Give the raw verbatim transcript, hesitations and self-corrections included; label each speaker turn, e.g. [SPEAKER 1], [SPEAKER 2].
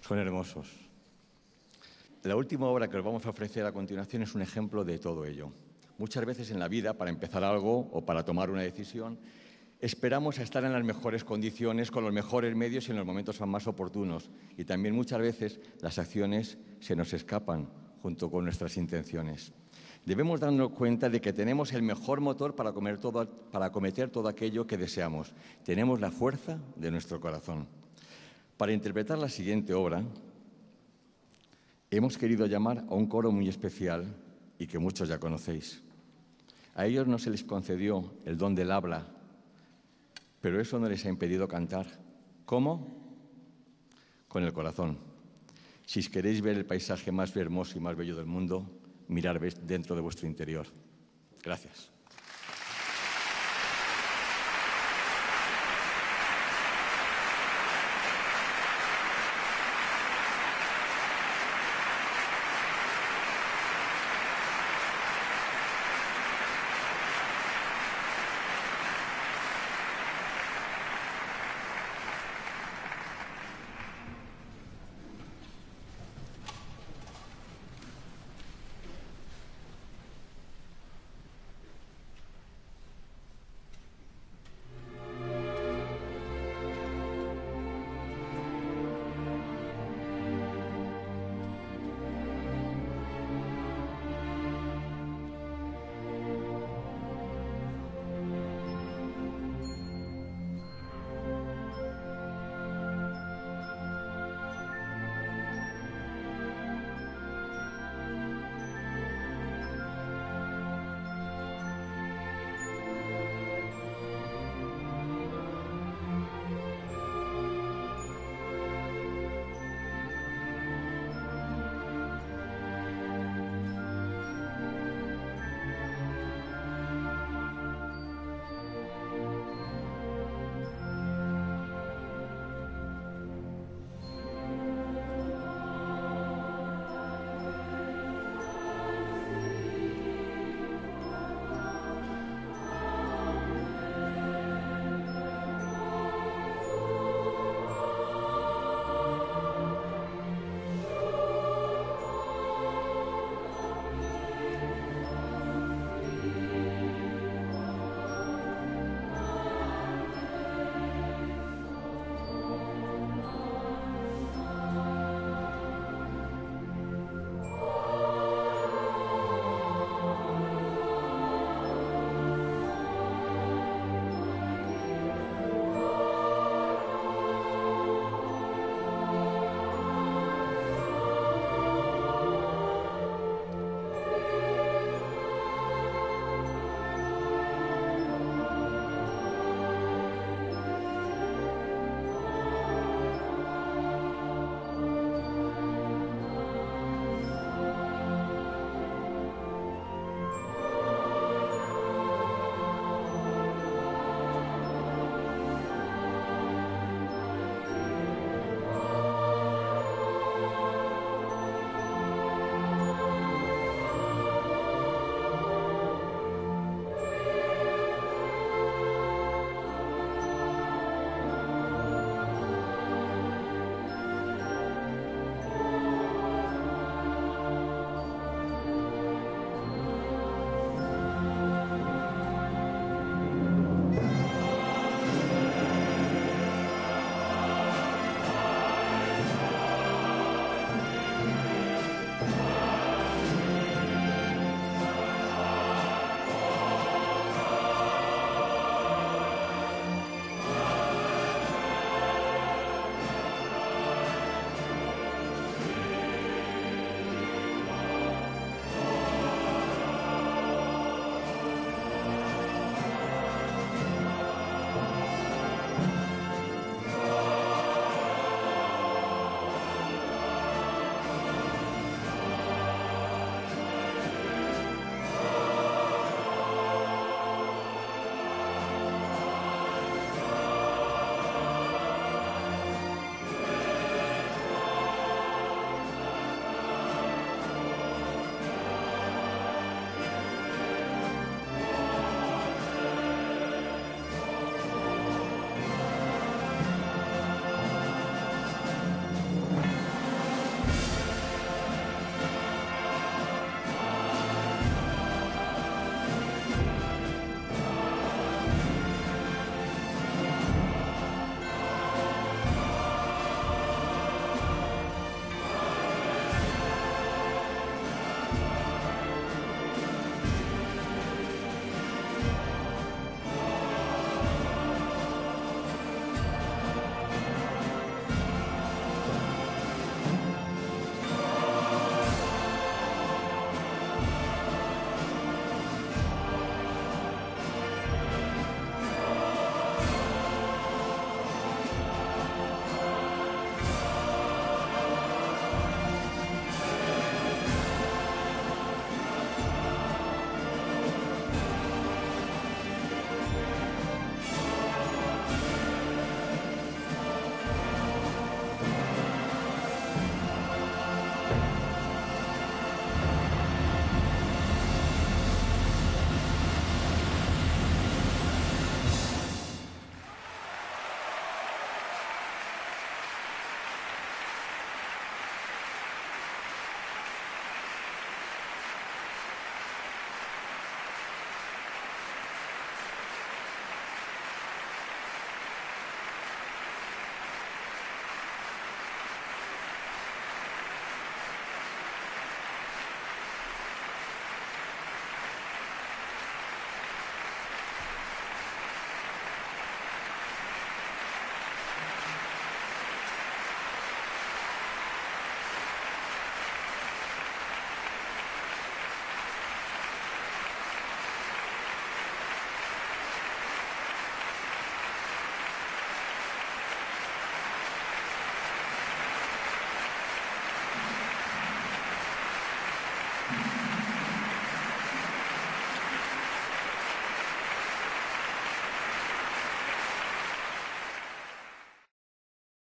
[SPEAKER 1] Son hermosos. La última obra que os vamos a ofrecer a continuación es un ejemplo de todo ello. Muchas veces en la vida, para empezar algo o para tomar una decisión, esperamos a estar en las mejores condiciones, con los mejores medios y en los momentos más oportunos. Y también muchas veces las acciones se nos escapan junto con nuestras intenciones. Debemos darnos cuenta de que tenemos el mejor motor para, comer todo, para acometer todo aquello que deseamos. Tenemos la fuerza de nuestro corazón. Para interpretar la siguiente obra, hemos querido llamar a un coro muy especial y que muchos ya conocéis. A ellos no se les concedió el don del habla, pero eso no les ha impedido cantar. ¿Cómo? Con el corazón. Si queréis ver el paisaje más hermoso y más bello del mundo, mirar dentro de vuestro interior. Gracias.